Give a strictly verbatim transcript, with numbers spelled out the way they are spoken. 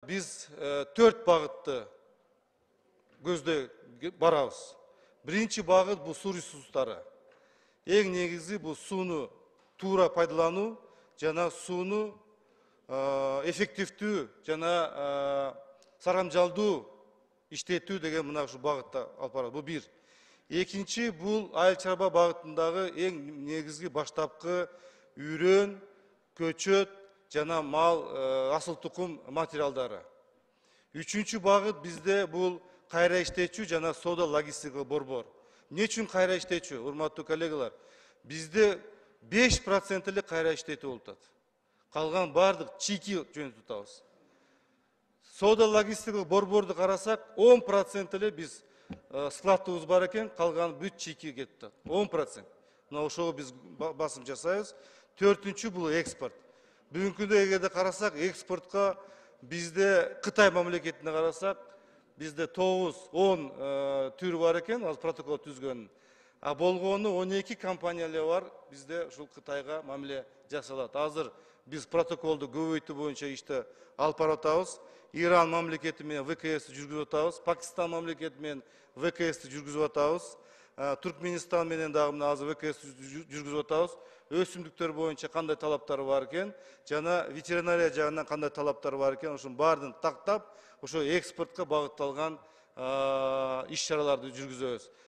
biz төрт багытты көздөй барабыз. Биринчи багыт бул суу ресурстары. Эң негизи бул сууну туура пайдалануу жана сууну эффективдүү жана сарамжалдуу иштетүү деген мына ушу багытта алып барат. Бул бир. Экинчи бул айыл чарба багытындагы эң негизги баштапкы үйрөн, көчөт жана мал асыл тукум материалдары. Үчүнчү багыт бизде бул кайра иштечүү жана соода логистикалык борбор. Эмне үчүн кайра иштечүү, урматтуу коллегалар? Бизде беш процент эле кайра иштетүү болуп атат. Калган бардык чийки жөнүтүп атабыз. Соода логистикалык борборду карасак, он процент эле биз складыбыз бар экен, калган бүт чийки кетип атат. он процент. Мына ошого биз басым жасайбыз. Төртүнчү бул экспорт. Бүгүнкү күндө эгерде карасак, экспортко бизде Кытай мамлекетине карасак, бизде тогуз он түрү бар экен, ал протокол түзгөн. А болгону он эки компания эле бар, бизде ушул Кытайга мамиле жасалат. Азыр биз протоколду көбөйтүү боюнча ишти алып барып атабыз. Иран мамлекети менен вэ ка эсти жүргүзүп атабыз. Пакистан мамлекети менен вэ ка эсти жүргүзүп атабыз. Түркменистан менен дагы мына азыр вэ ка эсти жүргүзүп атабыз. Өсүмдүктөр боюнча кандай талаптары бар экен, жана ветеринария жагынан кандай талаптары бар экен, ошонун баарын тактап, ошо экспортко багытталган иш чараларды жүргүзөбүз.